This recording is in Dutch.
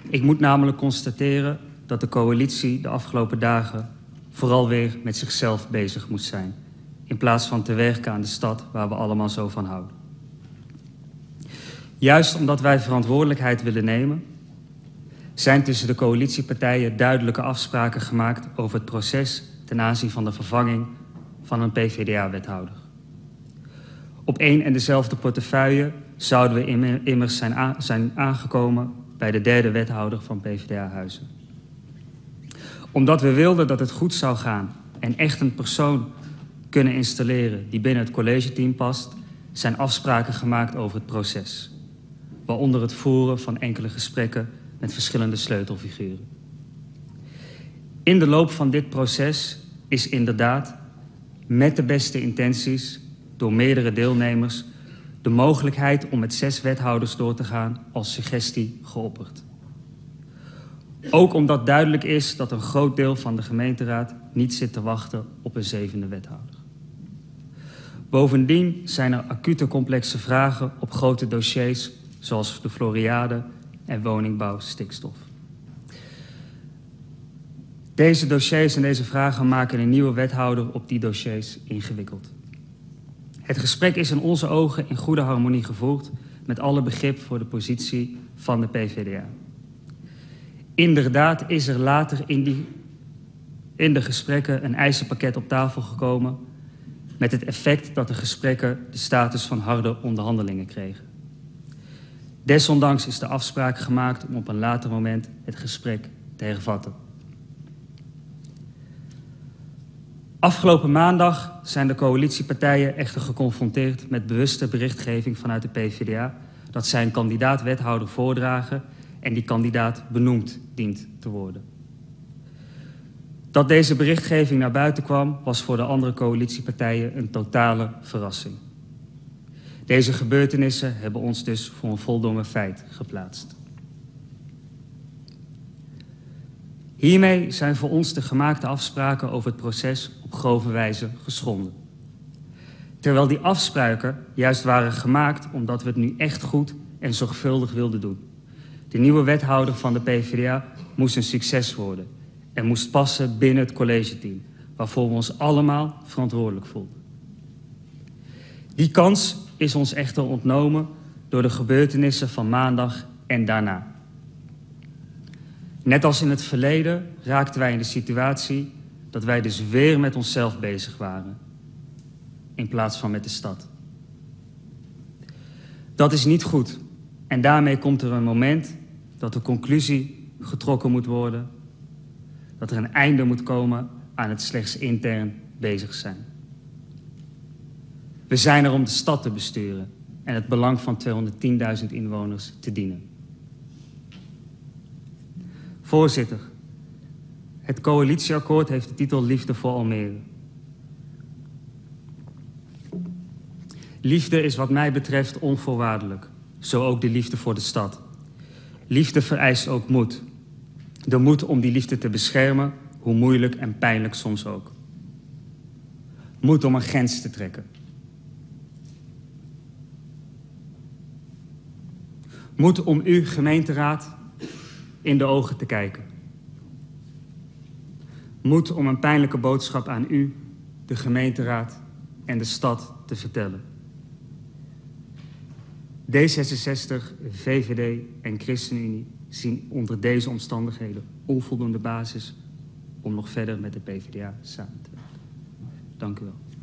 Ik moet namelijk constateren dat de coalitie de afgelopen dagen vooral weer met zichzelf bezig moest zijn, in plaats van te werken aan de stad waar we allemaal zo van houden. Juist omdat wij verantwoordelijkheid willen nemen, zijn tussen de coalitiepartijen duidelijke afspraken gemaakt over het proces ten aanzien van de vervanging van een PvdA-wethouder. Op één en dezelfde portefeuille zouden we immers zijn aangekomen bij de derde wethouder van PvdA Huizen. Omdat we wilden dat het goed zou gaan en echt een persoon kunnen installeren die binnen het collegeteam past, zijn afspraken gemaakt over het proces, waaronder het voeren van enkele gesprekken met verschillende sleutelfiguren. In de loop van dit proces is inderdaad, met de beste intenties, door meerdere deelnemers, de mogelijkheid om met 6 wethouders door te gaan als suggestie geopperd. Ook omdat duidelijk is dat een groot deel van de gemeenteraad niet zit te wachten op een 7e wethouder. Bovendien zijn er acute complexe vragen op grote dossiers zoals de Floriade en woningbouw stikstof. Deze dossiers en deze vragen maken een nieuwe wethouder op die dossiers ingewikkeld. Het gesprek is in onze ogen in goede harmonie gevoerd met alle begrip voor de positie van de PvdA. Inderdaad is er later in de gesprekken een eisenpakket op tafel gekomen met het effect dat de gesprekken de status van harde onderhandelingen kregen. Desondanks is de afspraak gemaakt om op een later moment het gesprek te hervatten. Afgelopen maandag zijn de coalitiepartijen echter geconfronteerd met bewuste berichtgeving vanuit de PvdA dat zij een kandidaat-wethouder voordragen en die kandidaat benoemd dient te worden. Dat deze berichtgeving naar buiten kwam was voor de andere coalitiepartijen een totale verrassing. Deze gebeurtenissen hebben ons dus voor een voldongen feit geplaatst. Hiermee zijn voor ons de gemaakte afspraken over het proces op grove wijze geschonden. Terwijl die afspraken juist waren gemaakt omdat we het nu echt goed en zorgvuldig wilden doen. De nieuwe wethouder van de PvdA moest een succes worden en moest passen binnen het collegeteam, waarvoor we ons allemaal verantwoordelijk voelden. Die kans is ons echter ontnomen door de gebeurtenissen van maandag en daarna. Net als in het verleden raakten wij in de situatie dat wij dus weer met onszelf bezig waren, in plaats van met de stad. Dat is niet goed en daarmee komt er een moment dat de conclusie getrokken moet worden, dat er een einde moet komen aan het slechts intern bezig zijn. We zijn er om de stad te besturen en het belang van 210.000 inwoners te dienen. Voorzitter, het coalitieakkoord heeft de titel Liefde voor Almere. Liefde is wat mij betreft onvoorwaardelijk, zo ook de liefde voor de stad. Liefde vereist ook moed. De moed om die liefde te beschermen, hoe moeilijk en pijnlijk soms ook. Moed om een grens te trekken. Moed om u, gemeenteraad, in de ogen te kijken. Moed om een pijnlijke boodschap aan u, de gemeenteraad en de stad te vertellen. D66, VVD en ChristenUnie zien onder deze omstandigheden onvoldoende basis om nog verder met de PvdA samen te werken. Dank u wel.